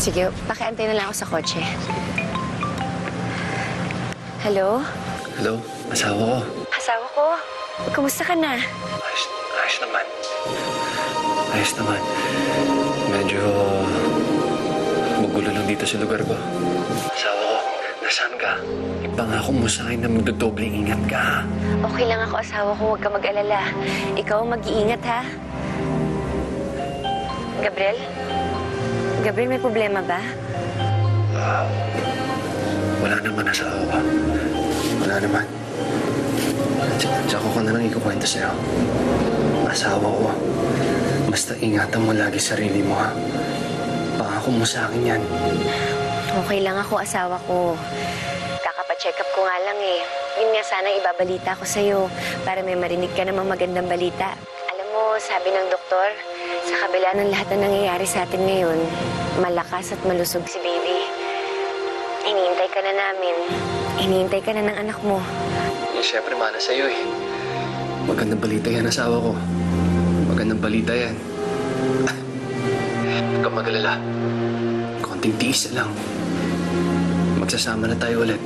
Sige, pakiantay na lang ako sa kotse. Hello? Hello? Asawa ko. Asawa ko? Kumusta ka na? Ayos naman. Ayos naman. Medyo magulo lang dito sa lugar ko. Asawa ko, nasaan ka? Ipangako mo sa akin na magdodobling ingat ka, ha? Okay lang ako, asawa ko. Huwag ka mag-alala. Ikaw ang mag-iingat, ha? Gabriel? Gabriel, may problema ba? Wala naman, asawa ko. Wala naman. Tsaka ko na lang ikukwento sa'yo. Asawa ko, basta ingatan mo lagi sarili mo, ha? Pangako mo sa akin yan. Okay lang ako, asawa ko. Kakapacheck up ko nga lang eh. Yun nga sana ibabalita ko sa'yo para may marinig ka namang magandang balita. Alam mo, sabi ng doktor, sa kabila ng lahat na nangyayari sa atin ngayon, malakas at malusog si baby. Hinihintay ka na namin. Hinihintay ka na ng anak mo. Siyempre, mana sa'yo eh. Magandang balita yan, asawa ko. Magandang balita yan. Huwag kang mag-alala. Konting tiis na lang. Magsasama na tayo ulit.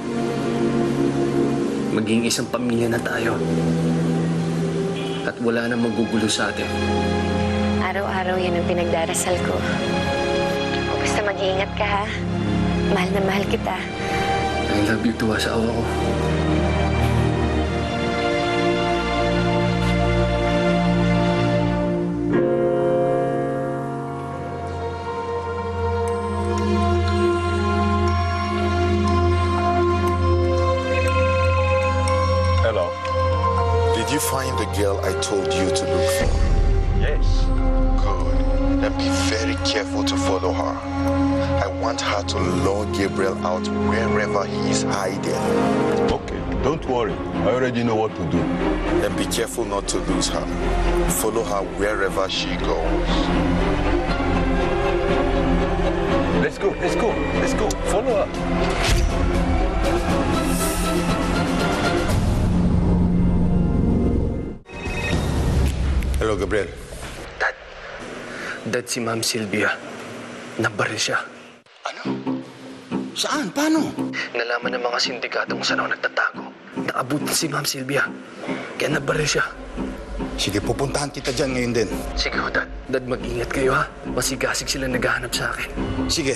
Maging isang pamilya na tayo. At wala nang magugulo sa atin. Araw-araw yan ang pinagdarasal ko. O basta mag-iingat ka, ha? Mahal na mahal kita. I love you too, asawa ko. Hello. Did you find the girl I told you to look for? Yes. Good. And be very careful to follow her. I want her to lure Gabriel out wherever he is hiding. Okay, don't worry. I already know what to do. And be careful not to lose her. Follow her wherever she goes. Let's go, let's go, let's go. Follow her. Hello, Gabriel. Dad, si Ma'am Sylvia. Nabaril siya. Ano? Saan? Paano? Nalaman ng mga sindikatong saan ako nagtatago. Naabutan si Ma'am Sylvia. Kaya nabaril siya. Sige, pupuntahan kita dyan ngayon din. Sige ho, Dad. Dad, mag-ingat kayo, ha? Masigasig sila naghahanap sa akin. Sige.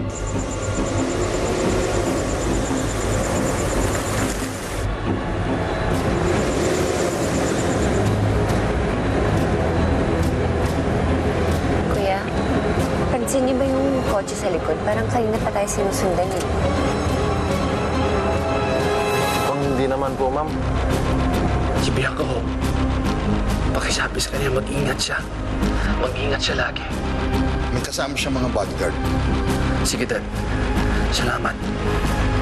Kuya, pansin niyo ba yung kotse sa likod? Parang kanina pa tayo sinusundan eh. Kung hindi naman po, ma'am. Si Bianca ho. Pakisabi sa kanya, mag-ingat siya. Mag-ingat siya lagi. May kasama siya mga bodyguard. Sige, Dad. Salamat.